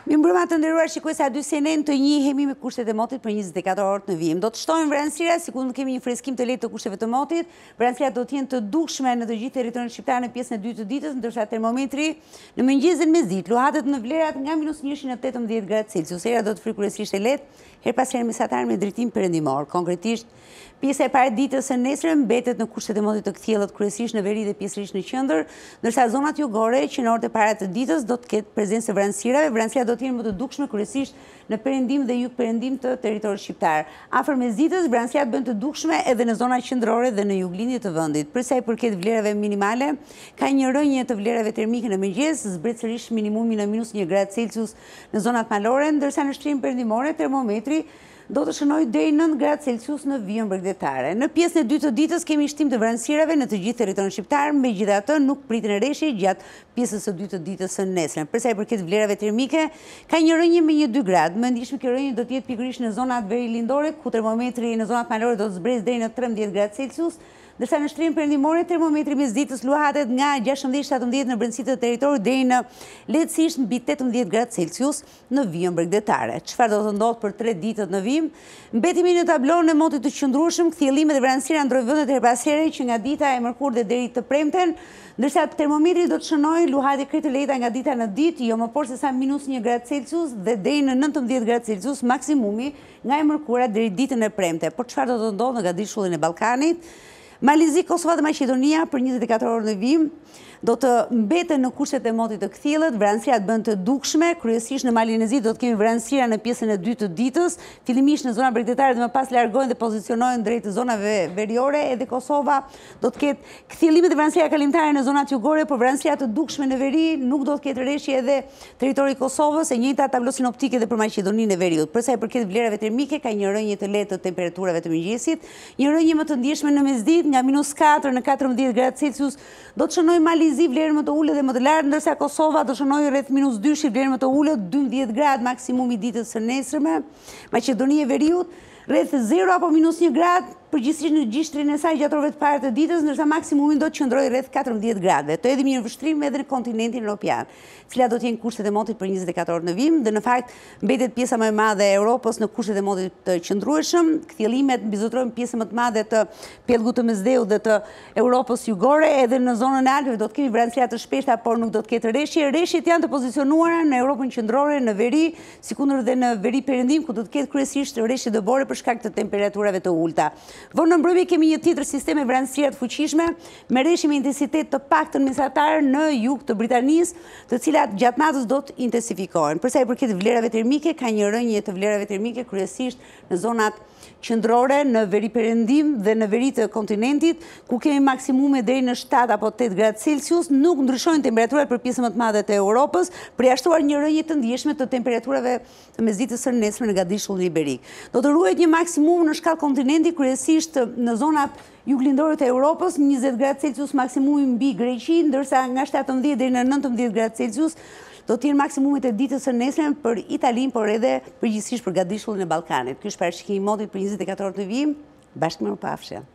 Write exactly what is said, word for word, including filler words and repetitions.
Mirëmbrëma të nderuar shikuesa dy C N N, të njihemi me kushtet e motit për njëzet e katër orët në vijim. Do të shtojmë vranësira, sikur të kemi një freskim të lehtë të kushteve të motit. Vranësirat do të jenë të dukshme në të gjithë territorin shqiptar në pjesën e dytë të ditës, ndërsa termometri në mëngjesin mesditë luhatet në vlerat nga minus njëqind në tetëmbëdhjetë gradë Celsius. Era do të frikë kryesisht e lehtë, her pas here mesatar me drejtim perëndimor. Konkretisht, pjesa e parë e ditës së nesër mbetet në kushtet e motit të kthjellët kryesisht në veri dhe pjesërisht në qendër, ndërsa zonat jugore që në orët e para të ditës do të ketë prezencë të vranësirave. Vranësirat do të jenë më të dukshme kryesisht në perëndim dhe jug-perëndim të territorit shqiptar. Afër mesditës, vranësirat bëhen të dukshme edhe në zonat qendrore dhe në juglindje të vendit. Për sa i përket vlerave minimale, ka një rënje të vlerave termike në mëngjes, zbretësisht minimumi në minus një gradë Celsius në zonat malore, ndërsa në shtrim perëndimore termometri do të shënojë deri në nëntë gradë Celsius në vijën bregdetare. Në pjesën e dytë të ditës kemi shtim të vranësirave në të gjithë territorin shqiptar, megjithatë nuk priten rreshje gjatë pjesës së dytë të ditës së nesër. Për sa i përket vlerave termike, ka një rënje me një dy gradë. Më ndihmë kjo rënje do të jetë pikërisht në zonat veri lindore, ku termometri në zonat malore do të zbresë deri në trembëdhjetë gradë Celsius, ndërsa në shtrim perëndimore termometri mesditës luhatet nga gjashtëmbëdhjetë shtatëmbëdhjetë në brendësitë të territorit deri në lehtësisht mbi tetëmbëdhjetë gradë Celsius në vijën bregdetare. Çfarë do të ndodhë për tre ditët në vijim? Mbetemi në tablon e motit të qëndrueshëm, kthjellimet dhe vranësira ndrojnë vendet her pas here që nga dita e mërkurë dhe deri të premten, ndërsa termometri do të shënojë luhatje krejt të lehta nga dita në ditë, jo më poshtë se sa minus një gradë Celsius dhe deri në nëntëmbëdhjetë gradë Celsius maksimumi nga e mërkura deri ditën e premte. Por çfarë do të ndodhë në gadishullin e Ballkanit? Malizi, Kosova dhe Maqedonia për njëzet e katër orë në vijim do të mbeten në kushtet e motit të kthjellët, vranësirat bën të dukshme, kryesisht në Malinezi do të kemi vranësira në pjesën e dytë të ditës, fillimisht në zona bregdetare dhe më pas largohen dhe pozicionohen drejt zonave veriore, edhe Kosova do të ketë kthjellime dhe vranësira kalimtare në zonat jugore, por vranësira të dukshme në veri nuk do të ketë rreshje edhe territori i Kosovës, e njëjta tablo sinoptike edhe për Maqedoninë e Veriut. Për sa i përket vlerave termike, ka një rënje të lehtë të temperaturave të mëngjesit, një rënje më të ndjeshme në mesditë nga minus katër në katërmbëdhjetë gradë Celsius do të shënojë Malizi vlerën më të ulët dhe më të lartë, ndërsa Kosova do shënojë rreth minus dy vlerën më të ulët, dymbëdhjetë gradë maksimumi ditës së nesërme. Maqedonia e Veriut rreth zero apo minus një gradë, përgjithsisht në gjishtrin e saj gjatë orëve të parë të ditës, ndërsa maksimumi do të qëndrojë rreth katërmbëdhjetë gradëve. Të hedhim një vështrim edhe në kontinentin evropian, cilat do të jenë kushtet e motit për njëzet e katër orë në vijim, dhe në fakt mbetet pjesa më e madhe e Europës në kushtet e motit të qëndrueshëm. Kthjellimet mbizotrojnë pjesën më të madhe të pellgut të Mesdheut dhe të Europës jugore, edhe në zonën e Alpeve do të kemi vranësira të shpeshta, por nuk do të ketë rreshje. Rreshjet janë të pozicionuara në Europën qendrore, në veri, sikundër dhe në veri perëndim, ku do të ketë kryesisht rreshje dëbore për shkak të temperaturave të ulta. Vonë në mbrëmje kemi një tjetër sistem me vranësira të fuqishme, me rreshje me intensitet të paktën mesatar në jug të Britanisë, të cilat gjatë natës do të intensifikohen. Për sa i përket vlerave termike, ka një rënje të vlerave termike kryesisht në zonat qendrore, në veri perëndim dhe në veri të kontinentit, ku kemi maksimume deri në shtatë apo tetë gradë Celsius, nuk ndryshojnë temperaturat për pjesën më të madhe të Europës, përjashtuar një rënje të ndjeshme të temperaturave të mesditës së nesërme në gadishullin iberik. Do të ruhet një maksimum në shkallë kontinenti, kryesisht në zonat juglindore të Europës, njëzet gradë Celsius maksimumi mbi Greqi, ndërsa nga shtatëmbëdhjetë deri në nëntëmbëdhjetë gradë Celsius do të jenë maksimumet e ditës së nesërme për Italinë, por edhe përgjithsisht për gadishullin e Ballkanit. Ky është parashikimi i motit për njëzet e katër orë të vijim. Bashkë me u pafshë.